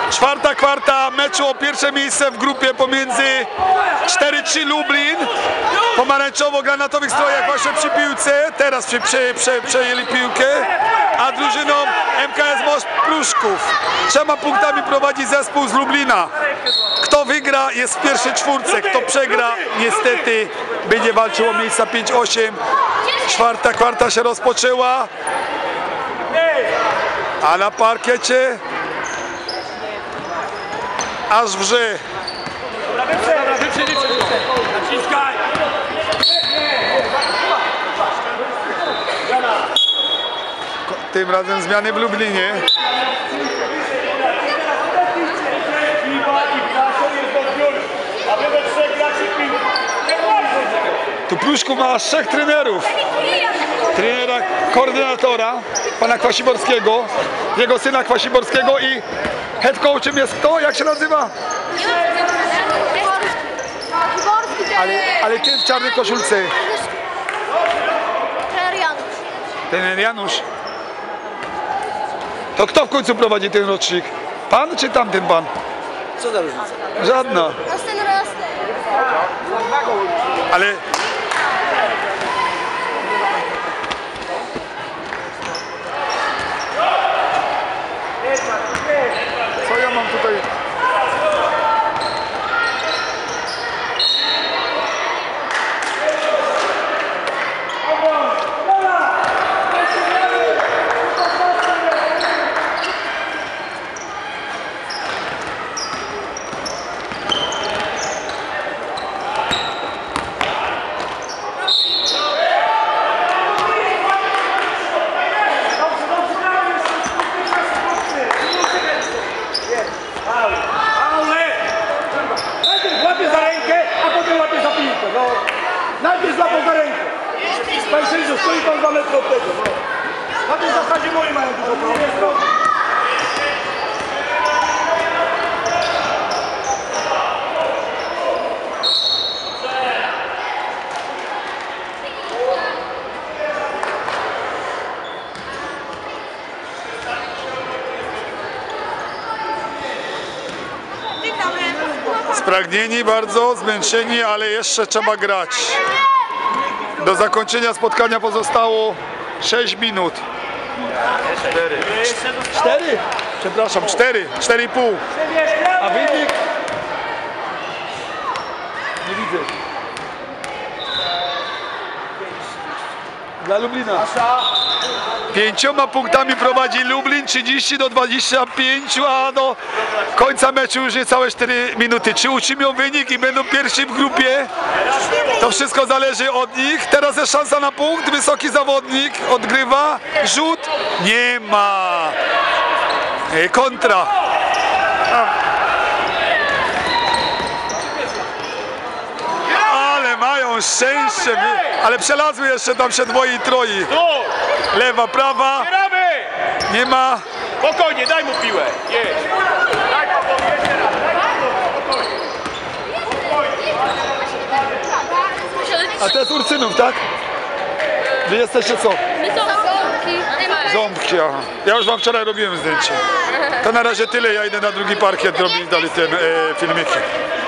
Czwarta kwarta meczu o pierwsze miejsce w grupie pomiędzy 4-3 Lublin, pomarańczowo-granatowych strojach właśnie przy piłce, teraz przejęli piłkę, a drużyną MKS Most Pruszków. 3 punktami prowadzi zespół z Lublina. Kto wygra, jest w pierwszej czwórce, kto przegra, niestety będzie walczył o miejsca 5-8. Czwarta kwarta się rozpoczęła, a na parkiecie aż wrze. Tym razem zmiany w Lublinie. Tu Pruszków ma aż 3 trenerów. Trenera koordynatora, pana Kwasiborskiego, jego syna Kwasiborskiego i head coachem jest kto? Jak się nazywa? Ale ten w czarnej koszulce. Trener Janusz. To kto w końcu prowadzi ten rocznik? Pan czy tamten pan? Co za różnica? Żadna. Ale... Co ja mam tutaj? Najpierw złapał za rękę. Pan sędzio, stoi pan 2 metry od tego. No. Na tej zasadzie moi mają dużo prawa. Spragnieni bardzo, zmęczeni, ale jeszcze trzeba grać. Do zakończenia spotkania pozostało 6 minut. 4? Przepraszam, 4,5. A wynik? Nie widzę. Dla Lublina. 5 punktami prowadzi Lublin, 30-25, a do końca meczu już niecałe 4 minuty. Czy utrzymią wynik i będą pierwsi w grupie? To wszystko zależy od nich. Teraz jest szansa na punkt. Wysoki zawodnik odgrywa. Rzut. Nie ma. Kontra. Ale mają szczęście. Ale przelazły jeszcze tam się dwoje i troje. Lewa, prawa. Nie ma. Spokojnie, daj mu piłę. Daj A to jest Urcynów, tak? Wy jesteście co? My są ząbki. Ząbki, aha. Ja już wam wczoraj robiłem zdjęcie. To na razie tyle, ja idę na drugi parkiet robić dalej te filmiki.